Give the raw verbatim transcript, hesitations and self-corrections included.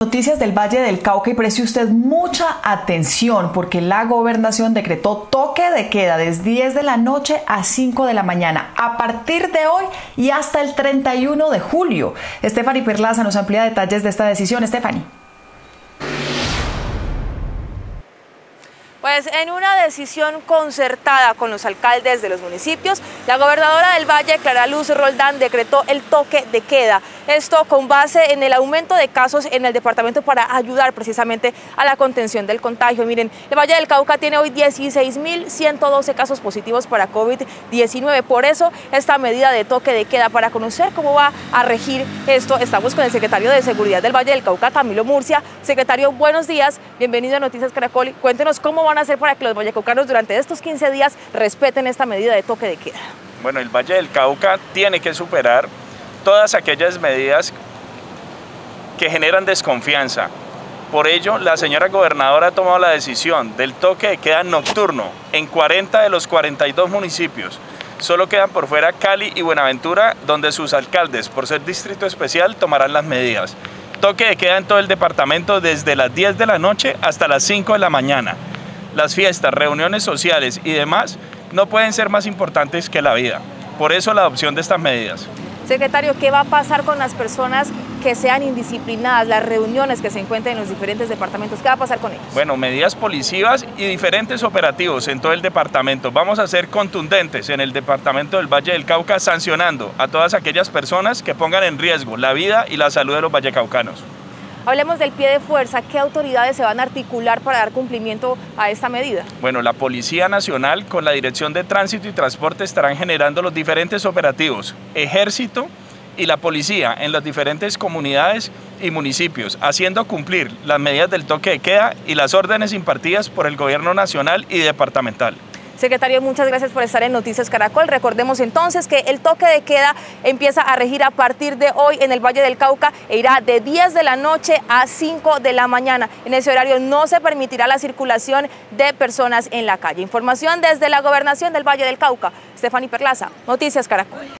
Noticias del Valle del Cauca, y preste usted mucha atención porque la gobernación decretó toque de queda desde diez de la noche a cinco de la mañana a partir de hoy y hasta el treinta y uno de julio. Stephanie Perlaza nos amplía detalles de esta decisión. Stephanie. Pues en una decisión concertada con los alcaldes de los municipios, la gobernadora del Valle, Clara Luz Roldán, decretó el toque de queda. Esto con base en el aumento de casos en el departamento para ayudar precisamente a la contención del contagio. Miren, el Valle del Cauca tiene hoy dieciséis mil ciento doce casos positivos para COVID diecinueve. Por eso esta medida de toque de queda. Para conocer cómo va a regir esto, estamos con el secretario de Seguridad del Valle del Cauca, Camilo Murcia. Secretario, buenos días, bienvenido a Noticias Caracol. Cuéntenos cómo van a hacer para que los vallecaucanos durante estos quince días respeten esta medida de toque de queda. Bueno, el Valle del Cauca tiene que superar todas aquellas medidas que generan desconfianza. Por ello, la señora gobernadora ha tomado la decisión del toque de queda nocturno en cuarenta de los cuarenta y dos municipios. Solo quedan por fuera Cali y Buenaventura, donde sus alcaldes, por ser distrito especial, tomarán las medidas. Toque de queda en todo el departamento desde las diez de la noche hasta las cinco de la mañana. Las fiestas, reuniones sociales y demás no pueden ser más importantes que la vida. Por eso la adopción de estas medidas. Secretario, ¿qué va a pasar con las personas que sean indisciplinadas, las reuniones que se encuentren en los diferentes departamentos? ¿Qué va a pasar con ellos? Bueno, medidas policivas y diferentes operativos en todo el departamento. Vamos a ser contundentes en el departamento del Valle del Cauca, sancionando a todas aquellas personas que pongan en riesgo la vida y la salud de los vallecaucanos. Hablemos del pie de fuerza. ¿Qué autoridades se van a articular para dar cumplimiento a esta medida? Bueno, la Policía Nacional con la Dirección de Tránsito y Transporte estarán generando los diferentes operativos. Ejército y la policía en las diferentes comunidades y municipios, haciendo cumplir las medidas del toque de queda y las órdenes impartidas por el Gobierno Nacional y departamental. Secretario, muchas gracias por estar en Noticias Caracol. Recordemos entonces que el toque de queda empieza a regir a partir de hoy en el Valle del Cauca e irá de diez de la noche a cinco de la mañana. En ese horario no se permitirá la circulación de personas en la calle. Información desde la Gobernación del Valle del Cauca. Stephanie Perlaza, Noticias Caracol.